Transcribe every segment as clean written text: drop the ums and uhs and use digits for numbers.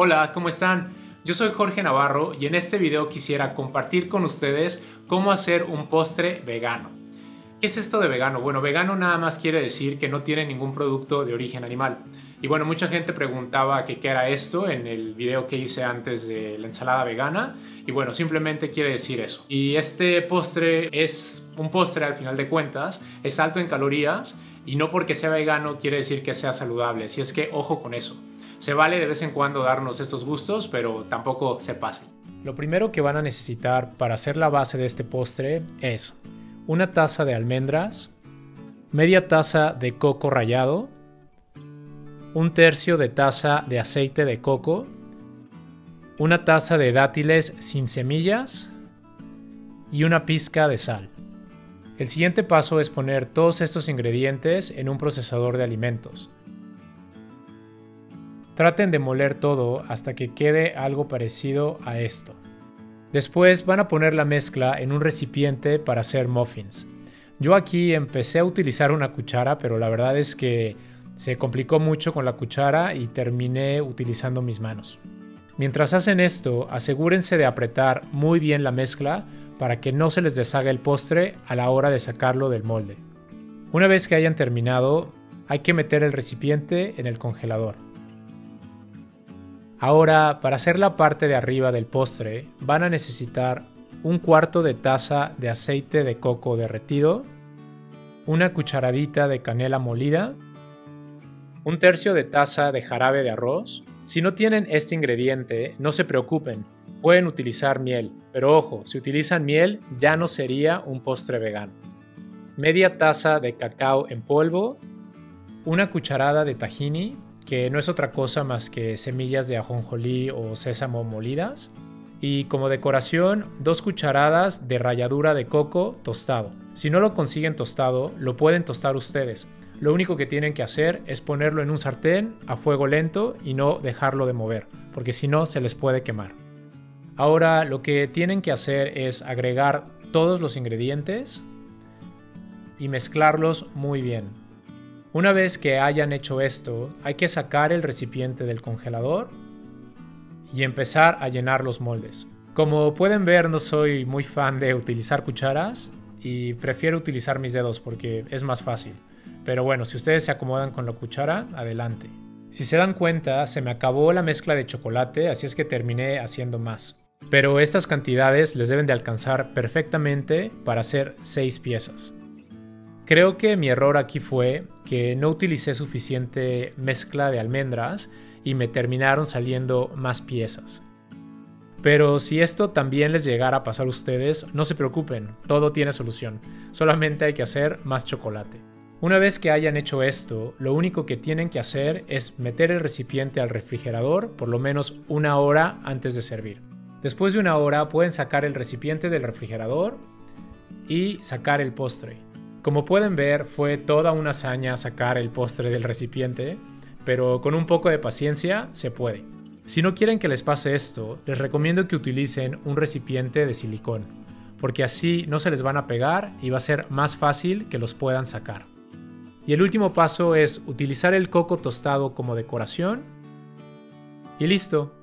Hola, ¿cómo están? Yo soy Jorge Navarro y en este video quisiera compartir con ustedes cómo hacer un postre vegano. ¿Qué es esto de vegano? Bueno, vegano nada más quiere decir que no tiene ningún producto de origen animal. Y bueno, mucha gente preguntaba que qué era esto en el video que hice antes de la ensalada vegana. Y bueno, simplemente quiere decir eso. Y este postre es un postre al final de cuentas, es alto en calorías y no porque sea vegano quiere decir que sea saludable. Así es que ojo con eso. Se vale de vez en cuando darnos estos gustos, pero tampoco se pasen. Lo primero que van a necesitar para hacer la base de este postre es una taza de almendras, media taza de coco rallado, un tercio de taza de aceite de coco, una taza de dátiles sin semillas y una pizca de sal. El siguiente paso es poner todos estos ingredientes en un procesador de alimentos. Traten de moler todo hasta que quede algo parecido a esto. Después van a poner la mezcla en un recipiente para hacer muffins. Yo aquí empecé a utilizar una cuchara, pero la verdad es que se complicó mucho con la cuchara y terminé utilizando mis manos. Mientras hacen esto, asegúrense de apretar muy bien la mezcla para que no se les deshaga el postre a la hora de sacarlo del molde. Una vez que hayan terminado, hay que meter el recipiente en el congelador. Ahora, para hacer la parte de arriba del postre, van a necesitar un cuarto de taza de aceite de coco derretido, una cucharadita de canela molida, un tercio de taza de jarabe de arroz. Si no tienen este ingrediente, no se preocupen, pueden utilizar miel, pero ojo, si utilizan miel ya no sería un postre vegano. Media taza de cacao en polvo, una cucharada de tahini, que no es otra cosa más que semillas de ajonjolí o sésamo molidas, y como decoración 2 cucharadas de ralladura de coco tostado. Si no lo consiguen tostado, lo pueden tostar ustedes. Lo único que tienen que hacer es ponerlo en un sartén a fuego lento y no dejarlo de mover, porque si no se les puede quemar. Ahora lo que tienen que hacer es agregar todos los ingredientes y mezclarlos muy bien. Una vez que hayan hecho esto, hay que sacar el recipiente del congelador y empezar a llenar los moldes. Como pueden ver, no soy muy fan de utilizar cucharas y prefiero utilizar mis dedos porque es más fácil. Pero bueno, si ustedes se acomodan con la cuchara, adelante. Si se dan cuenta, se me acabó la mezcla de chocolate, así es que terminé haciendo más. Pero estas cantidades les deben de alcanzar perfectamente para hacer 6 piezas. Creo que mi error aquí fue que no utilicé suficiente mezcla de almendras y me terminaron saliendo más piezas. Pero si esto también les llegara a pasar a ustedes, no se preocupen, todo tiene solución. Solamente hay que hacer más chocolate. Una vez que hayan hecho esto, lo único que tienen que hacer es meter el recipiente al refrigerador por lo menos 1 hora antes de servir. Después de 1 hora pueden sacar el recipiente del refrigerador y sacar el postre. Como pueden ver, fue toda una hazaña sacar el postre del recipiente, pero con un poco de paciencia se puede. Si no quieren que les pase esto, les recomiendo que utilicen un recipiente de silicón, porque así no se les van a pegar y va a ser más fácil que los puedan sacar. Y el último paso es utilizar el coco tostado como decoración y listo.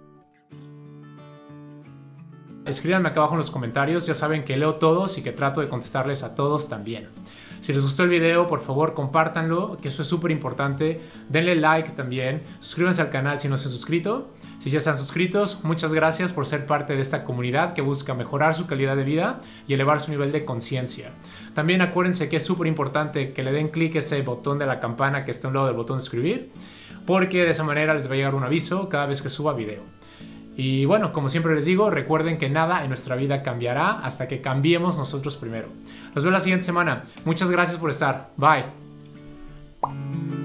Escríbanme acá abajo en los comentarios, ya saben que leo todos y que trato de contestarles a todos también. Si les gustó el video, por favor compártanlo, que eso es súper importante. Denle like también, suscríbanse al canal si no se han suscrito. Si ya están suscritos, muchas gracias por ser parte de esta comunidad que busca mejorar su calidad de vida y elevar su nivel de conciencia. También acuérdense que es súper importante que le den clic a ese botón de la campana que está a un lado del botón de suscribir, porque de esa manera les va a llegar un aviso cada vez que suba video. Y bueno, como siempre les digo, recuerden que nada en nuestra vida cambiará hasta que cambiemos nosotros primero. Nos vemos la siguiente semana. Muchas gracias por estar. Bye.